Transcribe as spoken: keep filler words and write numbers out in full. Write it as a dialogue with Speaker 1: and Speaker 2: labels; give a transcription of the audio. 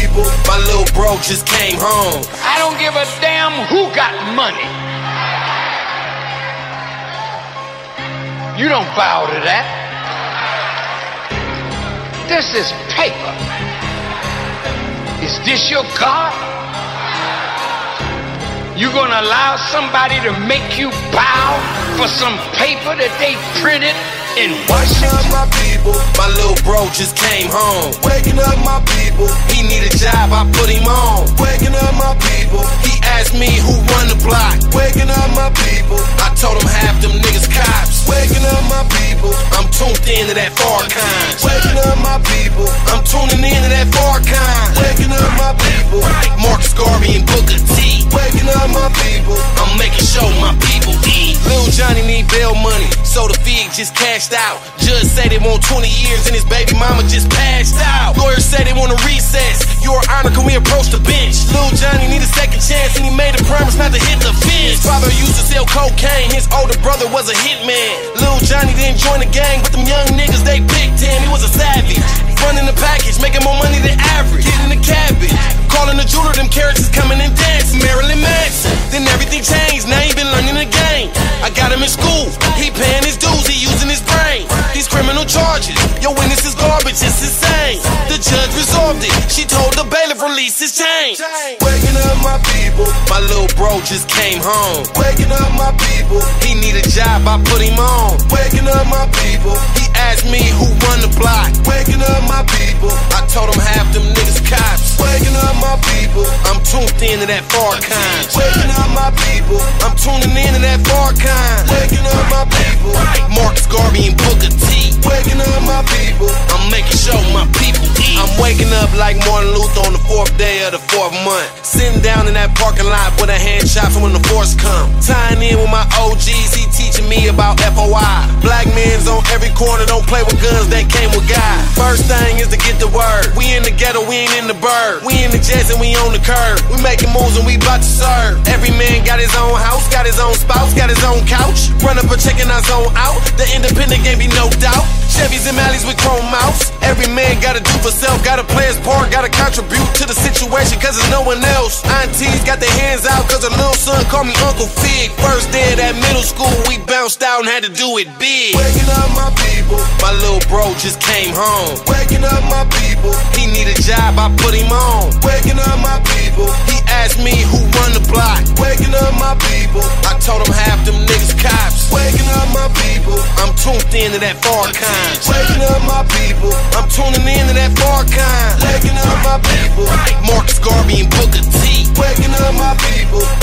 Speaker 1: people. My little bro just came home.
Speaker 2: I don't give a damn who got money. You don't bow to that. This is paper. Is this your God? You gonna allow somebody to make you bow for some paper that they printed in
Speaker 1: Washington? Waking up my people, my little bro just came home. Waking up my people, he need a job, I put him on. Waking up my people, he asked me who run the block. Waking up my people, I told him half them niggas cops. Waking up my people, I'm tuned into that far kind. Waking up my people, I'm tuning into that far kind. Waking up my people, Marcus Garvey and Booker T. Waking up my people, I'm making sure my people eat. Lil Johnny need bail money, so the feed just cashed out. Judge say they want twenty years and his baby mama just passed out. Lawyers say they want a recess. Your Honor, can we approach the bench? Lil Johnny need a second chance and he made a promise not to hit the fence. His father used to sell cocaine, his older brother was a hitman. Lil Johnny didn't join the gang, but them young niggas they picked him. He was a savage, running the package, making more money than average. Getting the cabbage, calling the jeweler, them carrots is coming and dancing. Marilyn Manson, then everything changed, now he been learning the game. I got him in school, he paying his dues, he using his brain. These criminal charges, your witness is garbage, it's insane. The judge resolved it, she told the bailiff release his chain. Waking up my people, my little bro just came home. Waking up my people, he need a job, I put him on. Waking up my people, he asked me who run the block. Waking up my people, I told him half them niggas cops. Waking up my people, I'm tuned into that far kind. Waking up my people, I'm tuning into that far kind. Waking up my people, Marcus Garvey and Booker T. Waking up my people, I'm making sure my people eat. I'm waking up like Martin Luther on the fourth day of the fourth month. Sitting down in that parking lot with a hand shot from when the force come. Tying in with my O Gs, he teaching me about F O I. Black men's on every corner, don't play with guns, they came with guys. First thing is to get the word. We in the ghetto, we ain't in the bird. We in the jets and we on the curb. We making moves and we bout to serve. Every man got his own house, got his own spouse, got his own couch. Run up a check and I zone out. The independent game be no doubt. Chevys and Malleys with chrome mounts. Every man gotta do for self, gotta play his part, gotta contribute to the situation cause there's no one else. Aunties got their hands out cause her little son called me Uncle Fig. First day of that middle school, we bounced out and had to do it big. Waking up my people, my little bro just came home. Waking up my people, he need a job, I put him on. Waking up my people, he asked me who run the block. Waking up my people, I told him half them niggas cops. Waking up my people, I'm tuned into that far kind. Waking up my people, I'm tuning into that far kind. Waking up my people, Marcus Garvey and Booker T. Waking up my people,